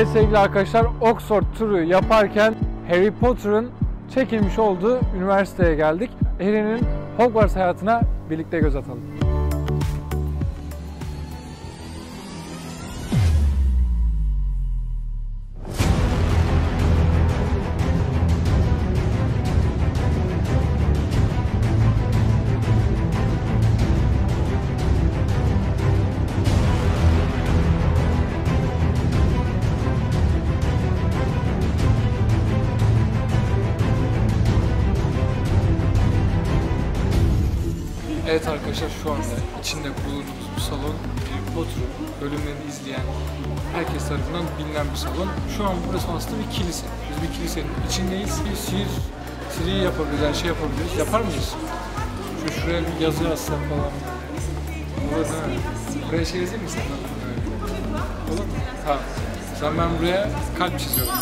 Evet sevgili arkadaşlar, Oxford turu yaparken Harry Potter'ın çekilmiş olduğu üniversiteye geldik. Harry'nin Hogwarts hayatına birlikte göz atalım. Evet arkadaşlar, şu anda içinde bulunduğumuz bu salon Harry Potter bölümlerini izleyen herkes tarafından bilinen bir salon. Şu an burası aslında bir kilise. Biz bir kilisenin içindeyiz. Bir sihir yapabiliriz, her şey yapabiliriz. Yapar mıyız? Şuraya bir yazı yazsak falan. Burada değil mi? Buraya şey yazayım mı sen? Olur mu? Tamam. Sen ben buraya kalp çiziyorum.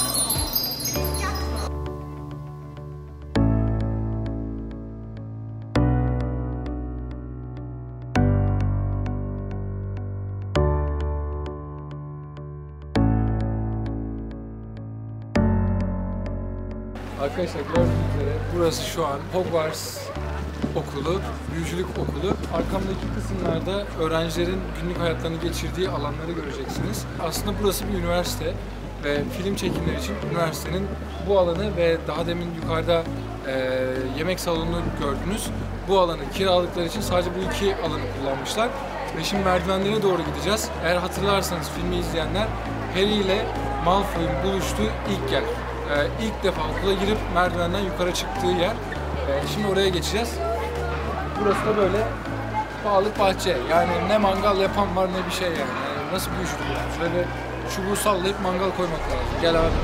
Arkadaşlar gördüğünüz üzere burası şu an Hogwarts okulu, büyücülük okulu. Arkamdaki kısımlarda öğrencilerin günlük hayatlarını geçirdiği alanları göreceksiniz. Aslında burası bir üniversite ve film çekimleri için üniversitenin bu alanı ve daha demin yukarıda yemek salonunu gördünüz. Bu alanı kiraladıkları için sadece bu iki alanı kullanmışlar. Ve şimdi merdivenlere doğru gideceğiz. Eğer hatırlarsanız filmi izleyenler, Harry ile Malfoy'un buluştuğu ilk yer. İlk defa okula girip merdivenden yukarı çıktığı yer. Şimdi oraya geçeceğiz. Burası da böyle bağlık bahçe. Yani ne mangal yapan var ne bir şey yani. Nasıl bir üçlü bu? Şöyle çubuğu sallayıp mangal koymak lazım. Gel abi.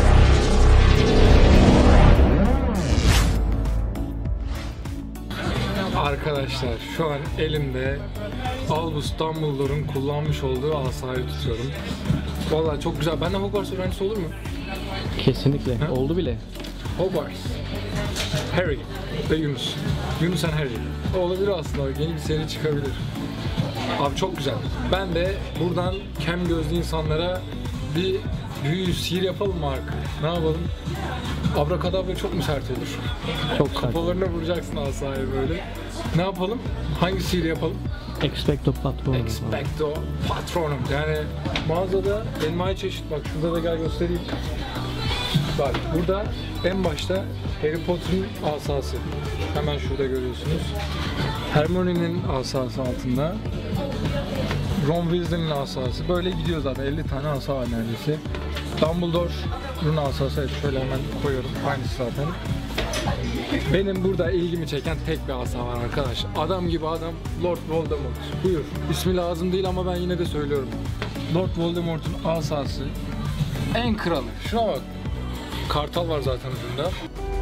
Arkadaşlar şu an elimde Albus Dumbledore'un kullanmış olduğu asayı tutuyorum. Vallahi çok güzel. Benden Hogwarts öğrencisi olur mu? Kesinlikle. Ha? Oldu bile. Hogwarts. Harry ve Yunus. Yunus and Harry. O olabilir aslında. Yeni bir seri çıkabilir. Abi çok güzel. Ben de buradan kem gözlü insanlara bir büyü, sihir yapalım mı artık? Ne yapalım? Abrakadabra çok mu sert olur? Çok sert. Kafalarına vuracaksın asayı böyle. Ne yapalım? Hangi sihir yapalım? Expecto Patronum. Expecto Patronum. Yani mağazada envai çeşit. Bak şurada da gel göstereyim. Bak burada en başta Harry Potter'ın asası. Hemen şurada görüyorsunuz. Hermione'nin asası altında. Ron Weasley'nin asası. Böyle gidiyor zaten. 50 tane asa var neredeyse. Dumbledore'un asası. Evet, şöyle hemen koyuyorum. Aynısı zaten. Benim burada ilgimi çeken tek bir asa var arkadaş. Adam gibi adam, Lord Voldemort. Buyur. İsmi lazım değil ama ben yine de söylüyorum. Lord Voldemort'un asası en kralı. Şuna bak. Kartal var zaten ucunda.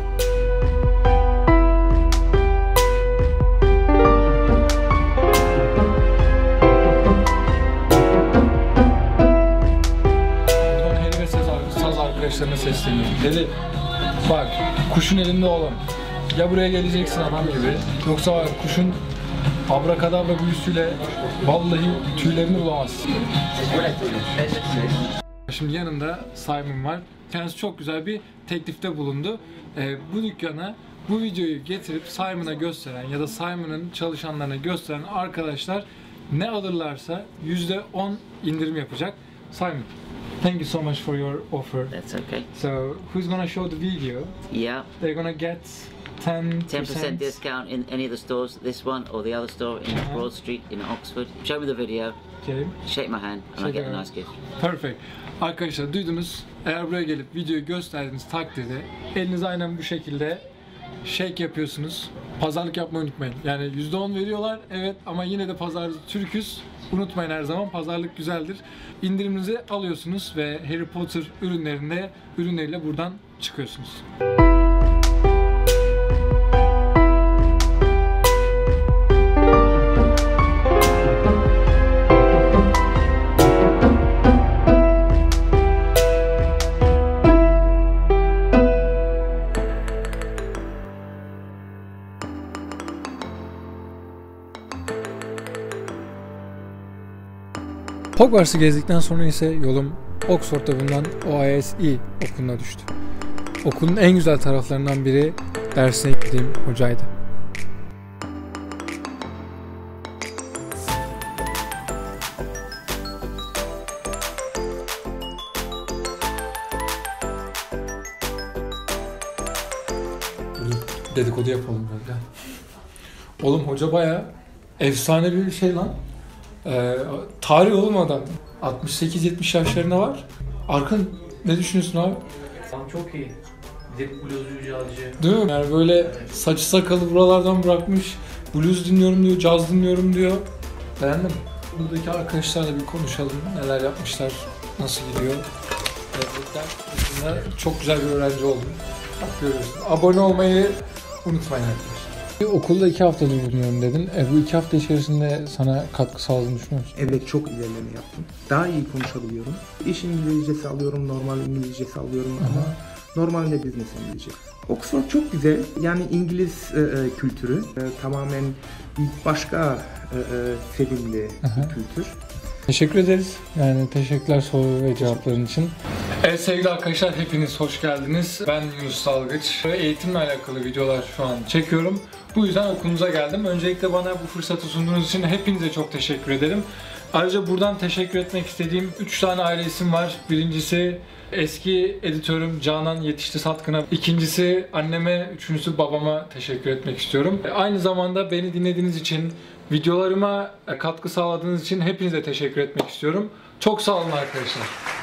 Buradan Harry ve Saz arkadaşlarına sesleniyorum. Dedi, bak kuşun elinde olan. Ya buraya geleceksin adam gibi, yoksa var kuşun abrakadabra büyüsüyle vallahi tüylerini bulamazsın. Şimdi yanımda Simon var. Kendisi çok güzel bir teklifte bulundu. Bu dükkana bu videoyu getirip Simon'a gösteren ya da Simon'ın çalışanlarına gösteren arkadaşlar ne alırlarsa %10 indirim yapacak. Simon, thank you so much for your offer. That's okay. So, who's gonna show the video? Yeah. They're gonna get 10% discount in any of the stores, this one or the other store in Broad Street in Oxford. Show me the video. Okay. Shake my hand and I get a nice gift. Perfect. Arkadaşlar duydunuz. Eğer buraya gelip videoyu gösterdiğiniz takdirde eliniz aynen bu şekilde shake yapıyorsunuz. Pazarlık yapmayı unutmayın. Yani %10 veriyorlar evet ama yine de pazarcı Türküz. Unutmayın, her zaman pazarlık güzeldir. İndiriminizi alıyorsunuz ve Harry Potter ürünleriyle buradan çıkıyorsunuz. Hogwarts'ı gezdikten sonra ise yolum Oxford'da bulunan OISE okuluna düştü. Okulun en güzel taraflarından biri dersine gittiğim hocaydı. Dedikodu yapalım böyle. Oğlum hoca bayağı efsane bir şey lan. Tarih oğlum adam. 68-70 yaşlarında var. Arkın ne düşünüyorsun abi? Çok iyi. Bir de blues cazcı. Değil mi? Yani böyle saçı sakalı buralardan bırakmış. Blues dinliyorum diyor, caz dinliyorum diyor. Beğendim. Buradaki arkadaşlarla bir konuşalım. Neler yapmışlar, nasıl gidiyor. Gerçekten çok güzel bir öğrenci oldum. Bak görüyorsun. Abone olmayı unutmayın arkadaşlar. Okulda 2 hafta bulunuyorum dedin. Bu 2 hafta içerisinde sana katkı sağladığını düşünüyor musun? Evet, çok ilerleme yaptım. Daha iyi konuşabiliyorum. İş İngilizcesi alıyorum, normal İngilizcesi alıyorum ama normalde business İngilizce. Oxford çok güzel. Yani İngiliz kültürü tamamen başka sevimli bir kültür. Teşekkür ederiz. Yani teşekkürler soru ve cevapların için. Evet sevgili arkadaşlar, hepiniz hoş geldiniz. Ben Yunus Dalgıç. Eğitimle alakalı videolar şu an çekiyorum. Bu yüzden okulunuza geldim. Öncelikle bana bu fırsatı sunduğunuz için hepinize çok teşekkür ederim. Ayrıca buradan teşekkür etmek istediğim 3 tane aile isim var. Birincisi eski editörüm Canan Yetişti Satkın'a. İkincisi anneme, üçüncüsü babama teşekkür etmek istiyorum. Aynı zamanda beni dinlediğiniz için, videolarıma katkı sağladığınız için hepinize teşekkür etmek istiyorum. Çok sağ olun arkadaşlar.